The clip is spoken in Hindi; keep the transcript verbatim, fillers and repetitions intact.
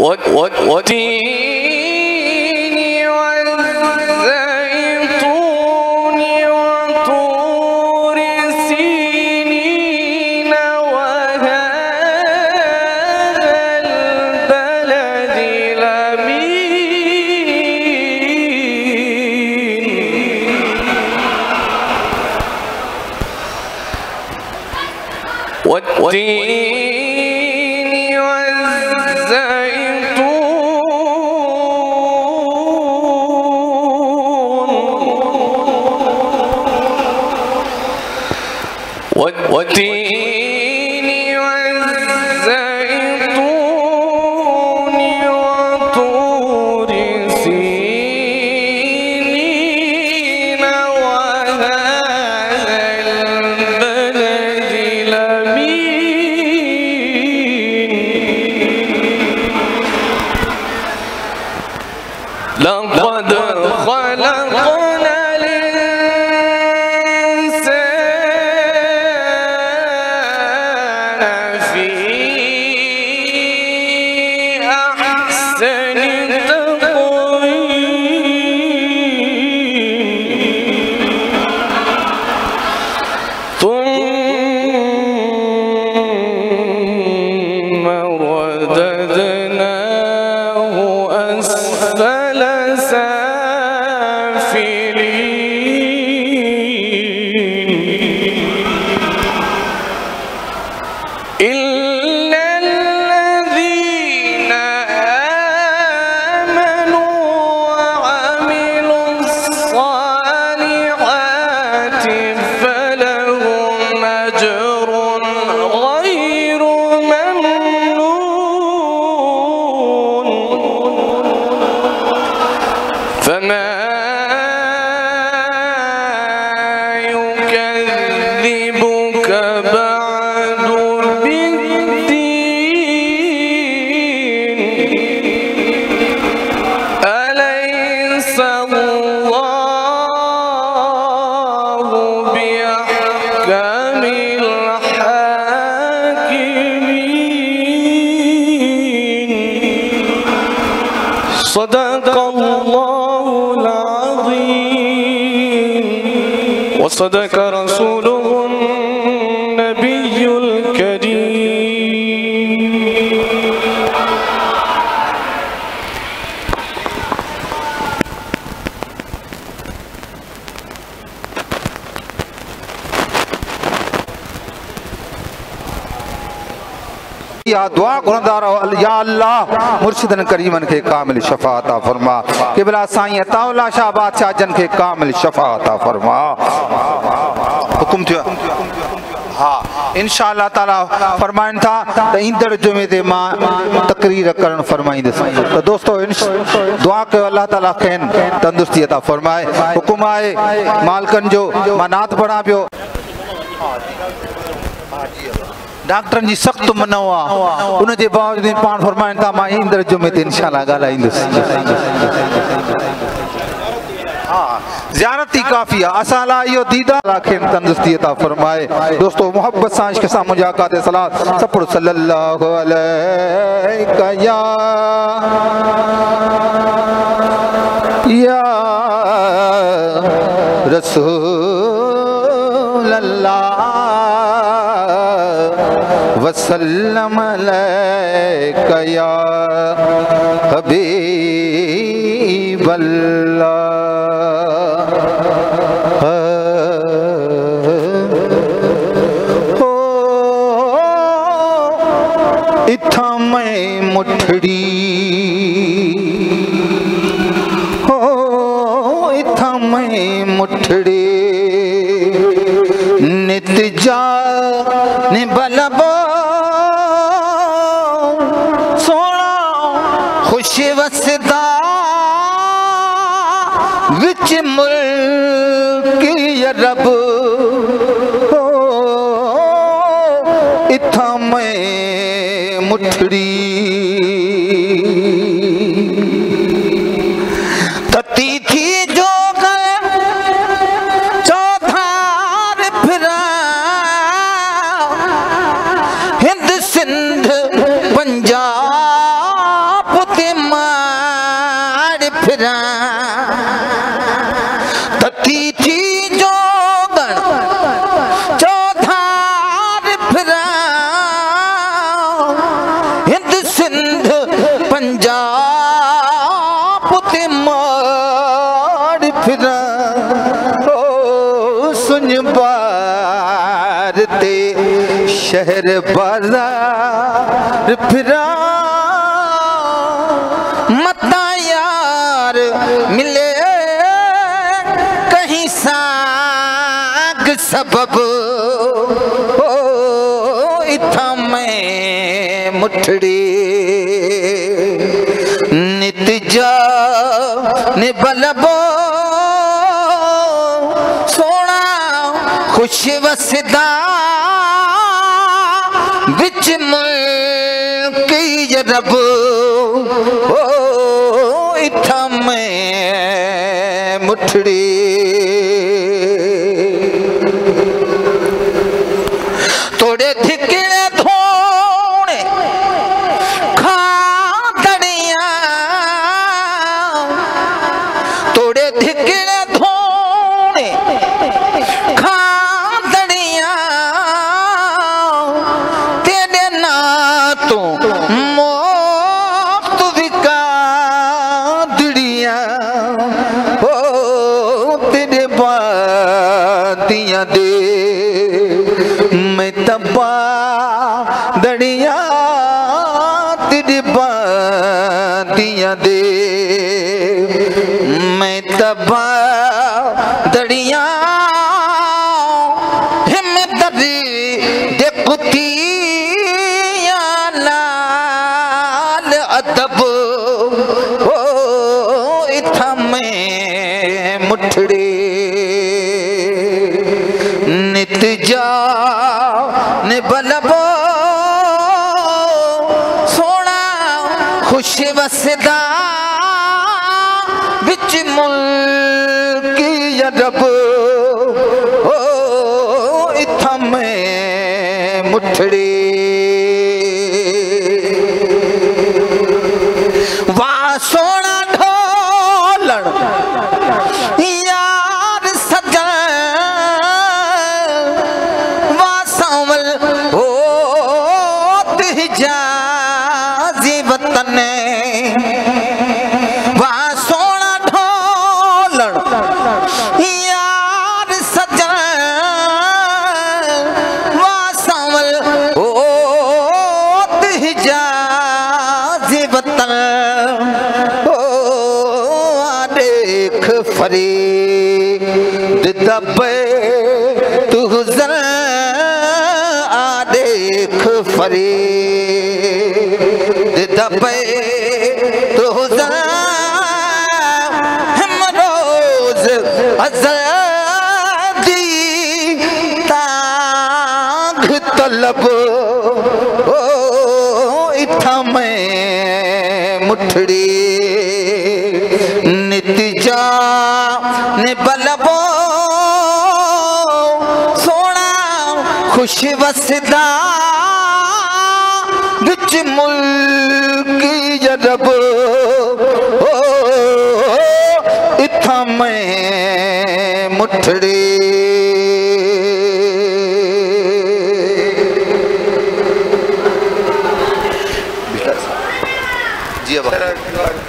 والتين والزيتون وطور سينين وهذا البلد الأمين والتين والتين والزيتون وطور سينين وهذا البلد الأمين لقد خلقنا صدق الله العظيم وصدق رسوله النبي الكريم. या दुआ गुणदार या अल्लाह मुर्शिदन करीमन के कामिल शफा अता फरमा क़िबला साईं अताउल्लाह शाह बादशाह जन के कामिल शफा अता फरमा। हुकुम थियो हाँ इंशाअल्लाह ताला फरमाइन था त ईंदड़ जुमे ते मां तकरीर करण फरमाईंदुसि। तो दोस्तों दुआ कयो अल्लाह ताला खेन तंदुरुस्ती अता फरमाए। हुकुम आहे मालकन जो मां नात पढ़ा पियो। डॉक्टरन जी सख्त मनो आहे उन जे बावजूद पाण फरमाइन था मां ईंदड़ जुमे ते इंशाअल्लाह ॻाल्हाईंदुसि। हाँ ज़ियारती काफ़ी है असाला यो दीदार खेन तंदुरुस्ती अता फरमाए। दोस्तों मोहब्बत सां इश्क सां मुजाकात सलात सपड़ सल्लल्लाहु अलैहि या या रसूल अल्लाह वसल्लम अलैका या हबीब अल्लाह। इथा मैं मुठड़ी हो इथा मैं मुठड़ी नित जा ने बलबो सोना खुश वसदा विच मुल्क रब हो इथा मैं मुठड़ी तती थी जो चौधार फिरा हिंद सिंध पंजाब अतिथि जोगण चौधार फिरा हिंद सिंध पंजाब ते मार फिरा ओ सुन बार ते शहर बाजार फिरा मता यार मिले कहीं साग सबब ओ इथा मैं मुठड़ी नित जा ने बलबो सोना खुश वसदा बिच मुल्क रब ओ इथा मैं मुठड़ी तोड़े धिकड़े धोने खादड़िया तोड़े धिकड़े धोने खादड़िया तेरे ना तो मौत विकादड़िया ओ तेरे बातियां दे मैं तबा दड़िया तेरे बातियां दे मैं तबा दड़िया हिम्मत दे कुतिया लाल अदब ओ इथा मैं मुठड़ी नित जा ने बलबो सोना खुश वसदा बिच मुल्क रब ओ इथा मैं मुठड़ी वाह सोना ढोलण यार सजन वाह सांवल ओ तिजाजी वतन वाह सोना ढोलण यार सजन वाह सांवल ओ तिजाजी वतन ओ देख फरीद दबे तू गुजर आ देख फरीद दबे तू गुजर हम रोज आजादी तांग तलब ओ इथा मैं मुठड़ी नित जा ने बलबो सोना खुश वसदा बिच मुल्क रब ओ इथा मैं मुठड़ी जी अब